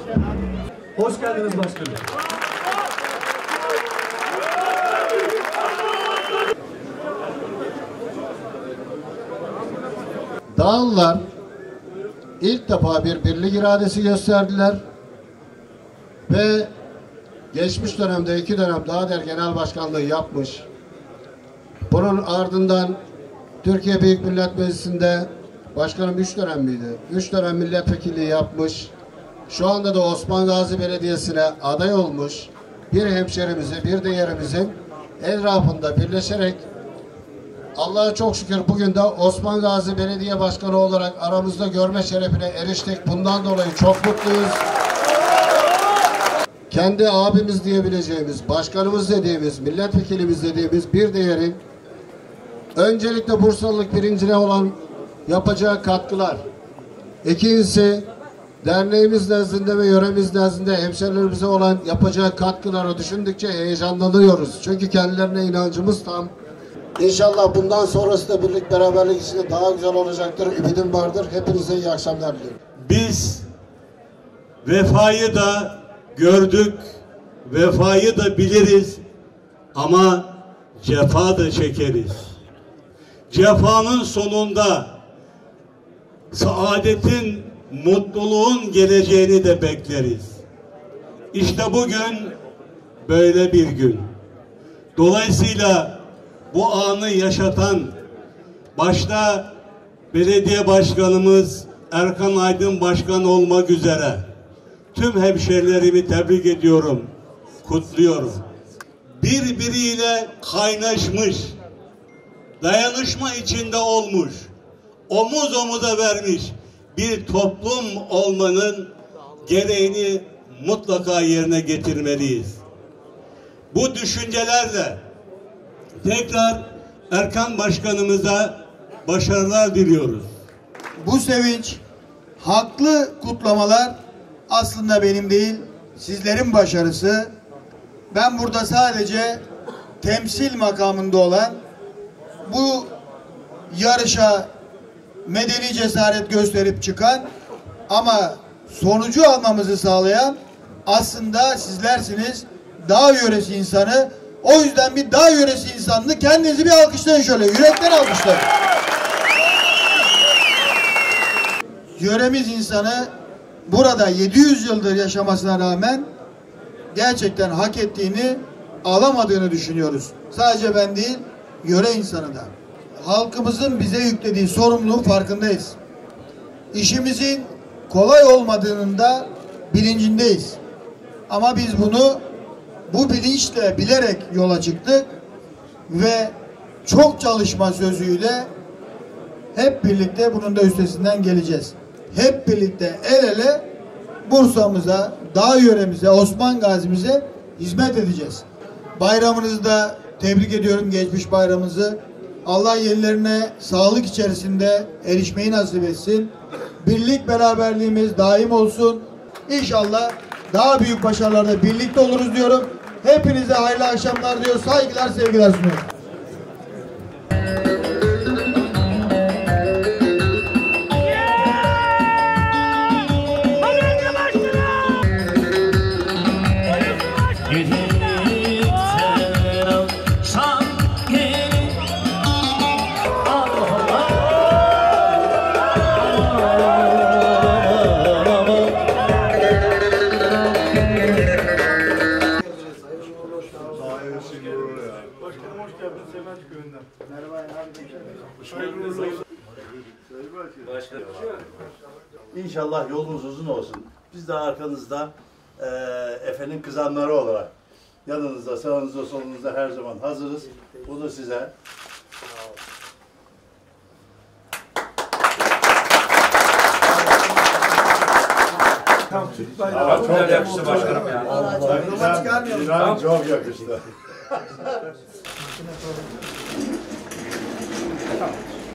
Hoş geldiniz başkanım. Dağlılar ilk defa bir birlik iradesi gösterdiler ve geçmiş dönemde 2 dönem Dağder Genel Başkanlığı yapmış. Bunun ardından Türkiye Büyük Millet Meclisi'nde başkanım 3 dönem miydi? 3 dönem milletvekilliği yapmış. Şu anda da Osman Gazi Belediyesi'ne aday olmuş bir hemşerimizi, bir diğerimizin etrafında birleşerek Allah'a çok şükür bugün de Osman Gazi Belediye Başkanı olarak aramızda görme şerefine eriştik. Bundan dolayı çok mutluyuz. Kendi abimiz diyebileceğimiz, başkanımız dediğimiz, milletvekilimiz dediğimiz bir diğeri öncelikle Bursalılık bilincine olan yapacağı katkılar. İkincisi derneğimiz nezdinde ve yöremiz nezdinde hemşerilerimize olan yapacağı katkıları düşündükçe heyecanlanıyoruz. Çünkü kendilerine inancımız tam. İnşallah bundan sonrası da birlik beraberlik içinde daha güzel olacaktır. Ümidim vardır. Hepinize iyi akşamlar diliyorum. Biz vefayı da gördük, vefayı da biliriz ama cefa da çekeriz. Cefanın sonunda saadetin, mutluluğun geleceğini de bekleriz. İşte bugün böyle bir gün. Dolayısıyla bu anı yaşatan başta belediye başkanımız Erkan Aydın Başkan olmak üzere tüm hemşerilerimi tebrik ediyorum, kutluyorum. Birbiriyle kaynaşmış, dayanışma içinde olmuş, omuz omuza vermiş bir toplum olmanın gereğini mutlaka yerine getirmeliyiz. Bu düşüncelerle tekrar Erkan Başkanımıza başarılar diliyoruz. Bu sevinç, haklı kutlamalar aslında benim değil, sizlerin başarısı. Ben burada sadece temsil makamında olan, bu yarışa medeni cesaret gösterip çıkan ama sonucu almamızı sağlayan aslında sizlersiniz, dağ yöresi insanı. O yüzden bir dağ yöresi insanını kendinizi bir alkışlayın şöyle, yürekten alkışlayın. Yöremiz insanı burada 700 yıldır yaşamasına rağmen gerçekten hak ettiğini alamadığını düşünüyoruz. Sadece ben değil, yöre insanı da. Halkımızın bize yüklediği sorumluluğun farkındayız. İşimizin kolay olmadığının da bilincindeyiz. Ama biz bunu bu bilinçle bilerek yola çıktık ve çok çalışma sözüyle hep birlikte bunun da üstesinden geleceğiz. Hep birlikte el ele Bursa'mıza, dağ yöremize, Osman Gazi'mize hizmet edeceğiz. Bayramınızı da tebrik ediyorum, geçmiş bayramınızı. Allah yenilerine sağlık içerisinde erişmeyi nasip etsin. Birlik beraberliğimiz daim olsun. İnşallah daha büyük başarılarda birlikte oluruz diyorum. Hepinize hayırlı akşamlar diyor. Saygılar, sevgiler sunuyorum. İnşallah yolunuz uzun olsun. Biz de arkanızda Efe'nin kızanları olarak yanınızda, sağınızda, solunuzda her zaman hazırız. Bunu size Çok güzel yakıştı başkanım ya. Çok yakıştı.